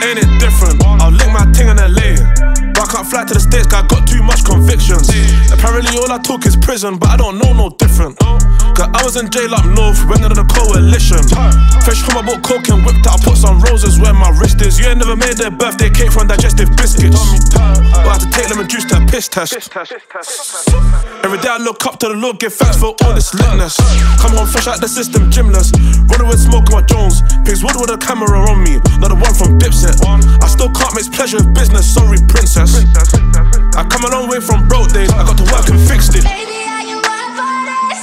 Ain't it different? I'll lick my ting in LA, but I can't fly to the States, cause I got too much convictions. Apparently all I talk is prison, but I don't know no different. Cause I was in jail up north, went under the coalition. Fresh from my boat, coke and whipped out, I put some roses where my wrist is. You ain't never made their birthday cake from digestive biscuits, but I had to take lemon juice to a piss test. Every day I look up to the Lord, give thanks for all this litness. Come home fresh out the system, gymless. Running with smoke on my Jones. Pigs wood with a camera on me, not the one from Dipset. I still can't mix pleasure with business, sorry princess. I come a long way from broke days, I got to work and fixed it. Baby, are you up for this?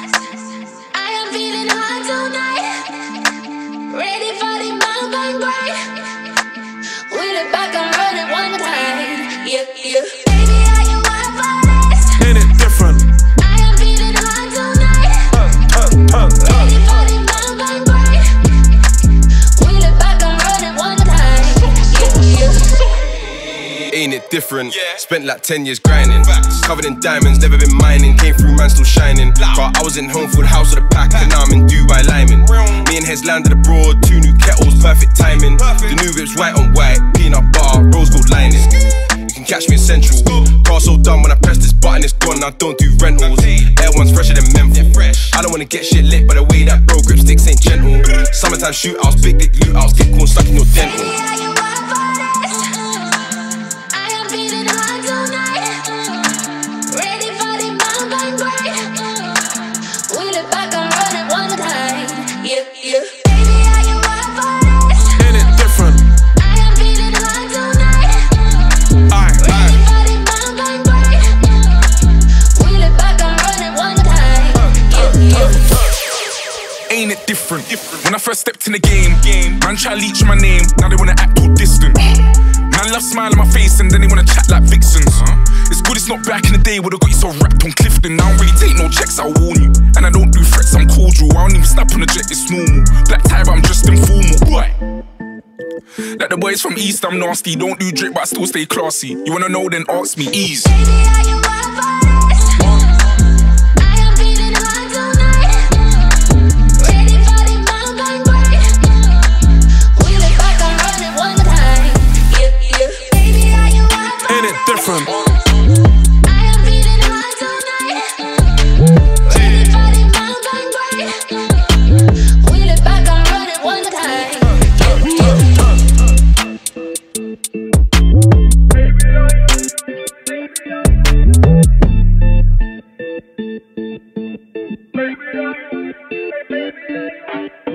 I am feeling hot tonight. Ready for the mountain break. Wheel it back and run it one time. Yeah, yeah. Baby, are you up for this? Ain't it different? I am feeling hot tonight. Ready for the mountain break. Wheel it back and run it one time. Yeah, yeah. Ain't it different? Spent like 10 years grinding, covered in diamonds, never been mining. Came through, man, still shining. Car, I was in home, full house with a pack, and now I'm in Dubai liming. Me and Heads landed abroad, 2 new kettles, perfect timing. The new whip's white on white, peanut butter, rose gold lining. You can catch me in Central. Car so done when I press this button, it's gone. I don't do rentals. Air one's fresher than menthol. I don't wanna get shit lit by the way that bro grip sticks ain't gentle. Summertime shootouts, big dick loot outs, get corn stuck in your dental. Baby, are you up for this? I am feeling hot tonight. Ready for the mountain break. Wheel it back and run it one time. Yeah, yeah. Baby, are you up for this? Ain't it different? I am feeling hot tonight. Ready for the mountain break. Wheel it back and run it one time. Yeah, yeah. Ain't it different? When I first stepped in the game, man try to leech my name, now they wanna act all distant. Man love smile on my face and then they wanna chat like vixens. It's good it's not back in the day, would've got you so wrapped on Clifton. I don't really take no checks, I'll warn you. And I don't do threats, I'm cordial. I don't even snap on the jet, it's normal. Black tie, but I'm just informal. Right. Like the boys from East, I'm nasty. Don't do drip, but I still stay classy. You wanna know, then ask me, ease. Baby, are you up for this? I am feeling hot tonight. Ready for the mountain break. Wheel it back and run it one time. Yeah, yeah. Baby, are you up for Ain't it different? I am feeling hot tonight. Ready for the mountain break. Wheel it back and run it one time. Yeah, yeah. Baby,